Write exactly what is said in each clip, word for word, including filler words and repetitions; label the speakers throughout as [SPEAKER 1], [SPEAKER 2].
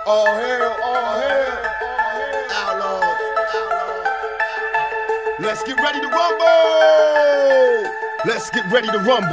[SPEAKER 1] All hell, all hell, outlaws. Let's get ready to rumble. Let's get ready to rumble.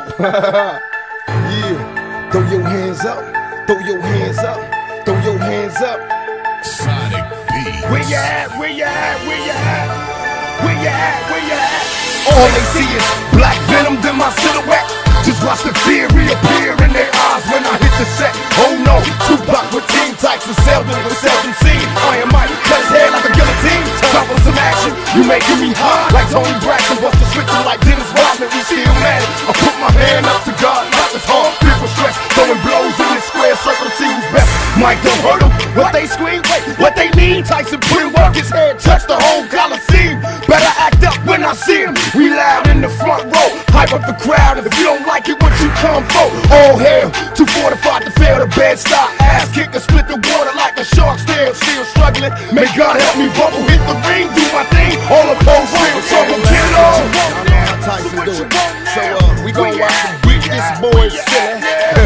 [SPEAKER 1] Yeah, throw your hands up, throw your hands up, throw your hands up.
[SPEAKER 2] Sonic Beats.
[SPEAKER 1] Where you at? Where you at? Where you at? Where you at? Where you at? All they see is black venom in my silhouette. Just watch the fear reappear in their eyes when I hit the set. Oh no, Tupac with team types and seldom was seldom seen. I am Mike, cut his head like a guillotine. Drop on some action, you making me hot like Tony Braxton. Bust the switches like Dennis Rodman, we still mad. I put my hand up to God, not this hard, people stress. Throwing blows in this square circle to see who's best. Mike don't hurt them, what they scream, wait, what they mean. Tyson put in work, his head touched the whole Coliseum. Better act up when I see him. We loud in the front row, hype up the crowd. If you don't like it, what you come for? All hell, too fortified to fail the bed stop. Ass kick and split the water like a shark's tail. Still struggling, may God help me bubble. Hit the ring, do my thing, all opposed real trouble. Get it on. Y'all know how Tyson do it. So uh, we gon' watch him beat this boy silly.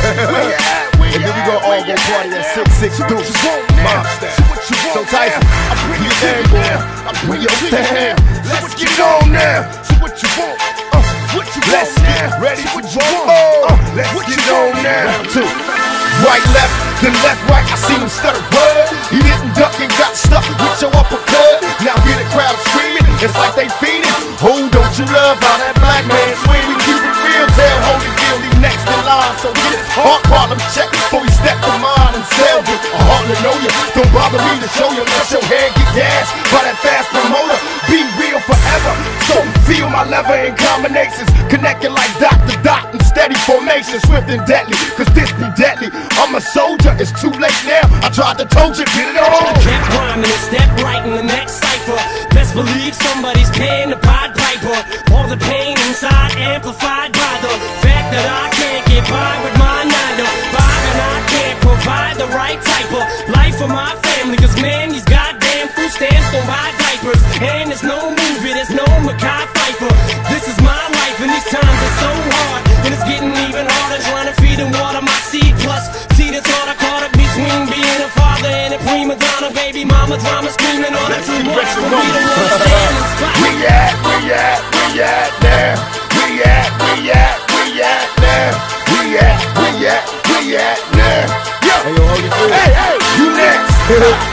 [SPEAKER 1] And then we gon' all go party at six six Deuce Mob Style. So Tyson, do your thing, boy. Do your thing. Let's get it on now. So what you want? Uh, what you Let's get ready for jump. Uh, let's get it on now. Two. Right, left, then left, right. I seen him stutter word. He didn't duck and got stuck with your uppercut. Now hear the crowd screaming. It's like they feeding. Oh, don't you love how that black man swing? We keep it real. Tell Holyfield he next in line. So get his heart problem check before he step to mine and sell it. I hardly know you. Don't bother me to show you. Let your head get gas by that fast promoter. Be real forever. So feel my lever in combinations. Connected like dot to dot in steady formation. Swift and deadly, cause this be deadly. I'm a soldier, it's too late now. I tried to told you, get it on.
[SPEAKER 3] Kept rhyming and step right in the next cipher. Best believe somebody's paying the Pied Piper. All the pain inside amplified by the fact that I can't get by with my nine to five. And I can't provide the right type of life for my family. Cause man, these goddamn food stamps don't buy diapers. And there's no movie, there's no Mackay Pfeiffer. This is my life and these times are so hard. And it's getting even harder trying to feed and water my seed. Plus, see the thought I caught up between being a father and a prima donna. Baby mama drama screaming on it too much for me to wanna stand in spot.
[SPEAKER 1] We at, we at, we at now. We at, we at, we at now. We at, we at, we at now. Yo, hey, hey, you next.